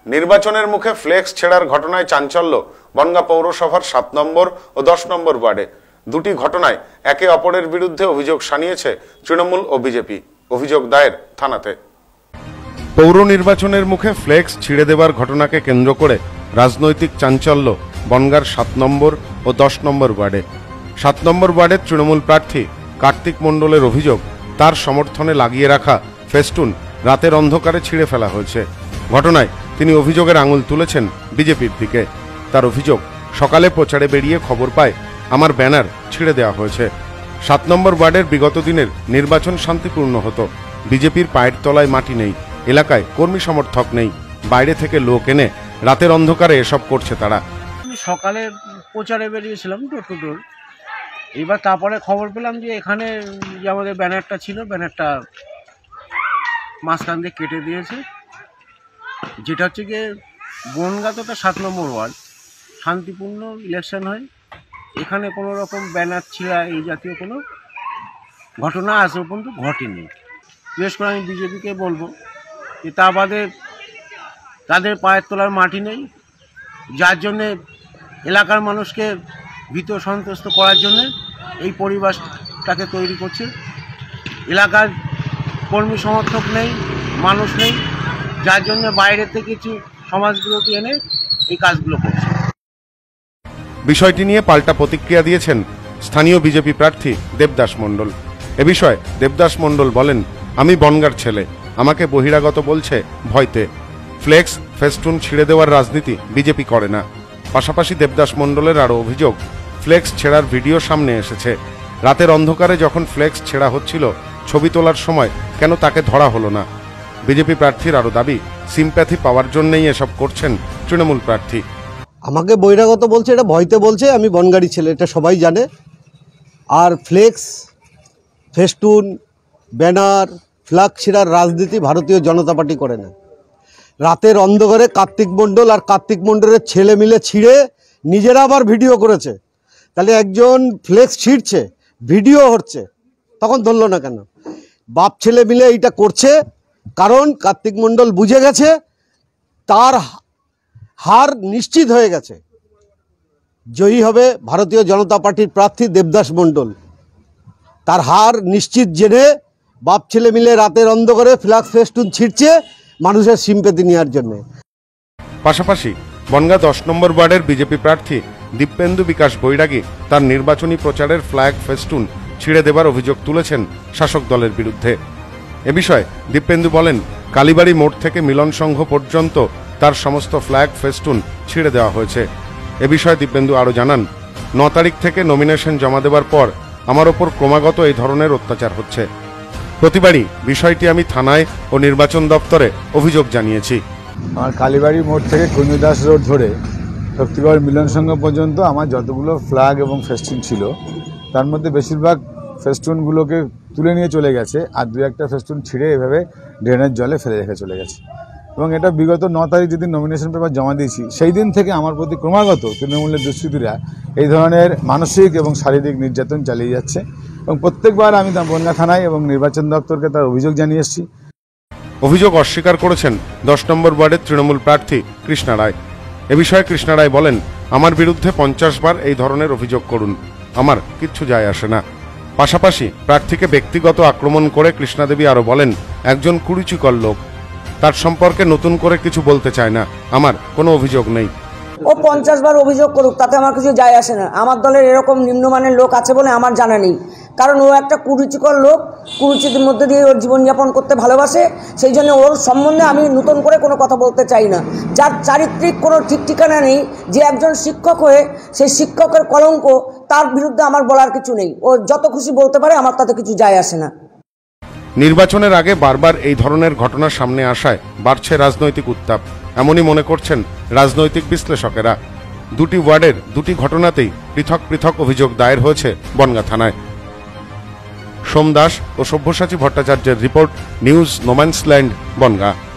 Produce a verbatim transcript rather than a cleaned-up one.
নির্বাচনের মুখে ফ্লেক্স ছেড়ার ঘটনায় চাঞ্চল্য বনগাঁ পৌরসভার সাত নম্বর ও দশ নম্বর ওয়ার্ডে। দুটি ঘটনায় একে অপরের বিরুদ্ধে অভিযোগ শানিয়েছে তৃণমূল ও বিজেপি। অভিযোগ দায়ের থানাতে। পৌর নির্বাচনের মুখে ফ্লেক্স ছিঁড়ে দেবার ঘটনাকে কেন্দ্র করে রাজনৈতিক চাঞ্চল্য বনগাঁর সাত নম্বর ও দশ নম্বর ওয়ার্ডে। সাত নম্বর ওয়ার্ডের তৃণমূল প্রার্থী কার্তিক মণ্ডলের অভিযোগ, তার সমর্থনে লাগিয়ে রাখা ফেস্টুন রাতের অন্ধকারে ছিঁড়ে ফেলা হয়েছে। ঘটনায় তিনি অভিযোগের আঙুল তুলেছেন বিজেপির দিকে। তার অভিযোগ, সকালে প্রচারে বেরিয়ে খবর পায় আমার ব্যানার ছিঁড়ে দেওয়া হয়েছে। সাত নম্বর ওয়ার্ডের বিগত দিনের নির্বাচন শান্তিপূর্ণ হতো। বিজেপির পায়ের তলায় মাটি নেই, এলাকায় কর্মী সমর্থক নেই, বাইরে থেকে লোক এনে রাতের অন্ধকারে এসব করছে তারা। আমি সকালে প্রচারে বেরিয়েছিলাম ডোর টু ডোর। এবার তারপরে খবর পেলাম যে এখানে যে আমাদের ব্যানারটা ছিল, ব্যানারটা মাঝখান দিয়ে কেটে দিয়েছে। যেটা হচ্ছে গিয়ে বনগাঁ তো একটা সাত নম্বর ওয়ার্ড, শান্তিপূর্ণ ইলেকশন হয়, এখানে কোনো রকম ব্যানার ছিঁড়া এই জাতীয় কোনো ঘটনা আজ পর্যন্ত ঘটেনি। বিশেষ করে আমি বিজেপিকে বলবো যে তা বাদে তাদের পায়ের তলার মাটি নেই, যার জন্যে এলাকার মানুষকে ভীত সন্ত্রস্ত করার জন্য এই পরিবেশটাকে তৈরি করছে। এলাকার কর্মী সমর্থক নেই, মানুষ নেই, যার জন্য বাইরে থেকে কিছু সমাজগুলোকে এনে এই কাজগুলো করছে। বিষয়টি নিয়ে পাল্টা প্রতিক্রিয়া দিয়েছেন স্থানীয় বিজেপি প্রার্থী দেবদাস মণ্ডল। এ বিষয়ে দেবদাস মণ্ডল বলেন, আমি বনগাঁর ছেলে, আমাকে বহিরাগত বলছে ভয়তে। ফ্লেক্স ফেস্টুন ছিঁড়ে দেওয়ার রাজনীতি বিজেপি করে না। পাশাপাশি দেবদাস মণ্ডলের আরও অভিযোগ, ফ্লেক্স ছেঁড়ার ভিডিও সামনে এসেছে। রাতের অন্ধকারে যখন ফ্লেক্স ছেঁড়া হচ্ছিল, ছবি তোলার সময় কেন তাকে ধরা হলো না? বিজেপি প্রার্থীর আরও দাবি, সিম্প্যাথি পাওয়ার জন্যই এসব করছেন তৃণমূল প্রার্থী। আমাকে বহিরাগত বলছে, এটা ভয়তে বলছে। আমি বনগাঁড়ি ছেলে, এটা সবাই জানে। আর ফ্লেক্স ফেস্টুন ব্যানার ফ্ল্যাগ ছিঁড়ার রাজনীতি ভারতীয় জনতা পার্টি করে না। রাতের অন্ধকারে কার্তিক মণ্ডল আর কার্তিক মণ্ডলের ছেলে মিলে ছিঁড়ে নিজেরা আবার ভিডিও করেছে। তাহলে একজন ফ্লেক্স ছিঁড়ছে, ভিডিও হচ্ছে, তখন ধরলো না কেন? বাপ ছেলে মিলে এইটা করছে, কারণ কার্তিক মণ্ডল বুঝে গেছে তার হার নিশ্চিত হয়ে গেছে। জয়ী হবে ভারতীয় জনতা পার্টির প্রার্থী দেবদাস মণ্ডল। তার হার নিশ্চিত জেনে বাপ ছেলে মিলে রাতের অন্ধকারে ফ্ল্যাক্স ফেস্টুন ছিঁড়ছে মানুষের সিম্পেথি নেওয়ার জন্য। পাশাপাশি বনগাঁ দশ নম্বর ওয়ার্ডের বিজেপি প্রার্থী দীপেন্দু বিকাশ বৈরাগী তার নির্বাচনী প্রচারের ফ্ল্যাগ ফেস্টুন ছিঁড়ে দেবার অভিযোগ তুলেছেন শাসক দলের বিরুদ্ধে। এ বিষয়ে দীপেন্দু বলেন, কালীবাড়ি মোড় থেকে মিলন সংঘ পর্যন্ত তার সমস্ত ফ্ল্যাগ ফেস্টুন ছিঁড়ে দেওয়া হয়েছে। এ বিষয়ে দীপেন্দু আরও জানান, ন তারিখ থেকে নমিনেশন জমা দেওয়ার পর আমার ওপর ক্রমাগত এই ধরনের অত্যাচার হচ্ছে। প্রতিবারই বিষয়টি আমি থানায় ও নির্বাচন দপ্তরে অভিযোগ জানিয়েছি। আমার কালীবাড়ি মোড় থেকে কুঞ্জদাস রোড ধরে শক্তিগড় মিলন সংঘ পর্যন্ত আমার যতগুলো ফ্ল্যাগ এবং ফেস্টুন ছিল, তার মধ্যে বেশিরভাগ ফেস্টুনগুলোকে তুলে নিয়ে চলে গেছে, আর দু একটা ফেস্টুন ছিঁড়ে এভাবে ড্রেনের জলে ফেলে রেখে চলে গেছে। এবং এটা বিগত ন তারিখ যেদিন নমিনেশন পেপার জমা দিয়েছি, সেই দিন থেকে আমার প্রতি ক্রমাগত তৃণমূলের দুষ্কৃতীরা এই ধরনের মানসিক এবং শারীরিক নির্যাতন চালিয়ে যাচ্ছে। এবং প্রত্যেকবার আমি বনগাঁ থানায় এবং নির্বাচন দপ্তরকে তার অভিযোগ জানিয়ে এসেছি। অভিযোগ অস্বীকার করেছেন দশ নম্বর ওয়ার্ডের তৃণমূল প্রার্থী কৃষ্ণা রায়। এ বিষয়ে কৃষ্ণা রায় বলেন, আমার বিরুদ্ধে পঞ্চাশ বার এই ধরনের অভিযোগ করুন, আমার কিচ্ছু যায় আসে না। পাশাপাশি প্রার্থীকে ব্যক্তিগত আক্রমণ করে কৃষ্ণা দেবী আরও বলেন, একজন কুরুচিকর লোক, তার সম্পর্কে নতুন করে কিছু বলতে চায় না, আমার কোনো অভিযোগ নেই। ও পঞ্চাশ বার অভিযোগ করুক, তাতে আমার কিছু যায় আসে না। আমার দলের এরকম নিম্নমানের লোক আছে বলে আমার জানা নেই, কারণ ও একটা কুরুচিকর লোক, কুরুচির মধ্যে দিয়ে ওর জীবনযাপন করতে ভালোবাসে। সেই জন্য ওর সম্বন্ধে আমি নতুন করে কোনো কথা বলতে চাই না। যার চারিত্রিক কোনো ঠিক ঠিকানা নেই, যে একজন শিক্ষক হয়ে সেই শিক্ষকের কলঙ্ক, তার বিরুদ্ধে আমার বলার কিছু নেই। ও যত খুশি বলতে পারে, আমার তাতে কিছু যায় আসে না। নির্বাচনের আগে বারবার এই ধরনের ঘটনা সামনে আসায় বাড়ছে রাজনৈতিক উত্তাপ, এমনই মনে করছেন রাজনৈতিক বিশ্লেষকেরা। দুটি ওয়ার্ডের দুটি ঘটনাতেই পৃথক পৃথক অভিযোগ দায়ের হয়েছে বনগাঁ থানায়। সোম দাস ও সব্যসাচী ভট্টাচার্যের রিপোর্ট, নিউজ নোম্যান্সল্যান্ড, বনগাঁ।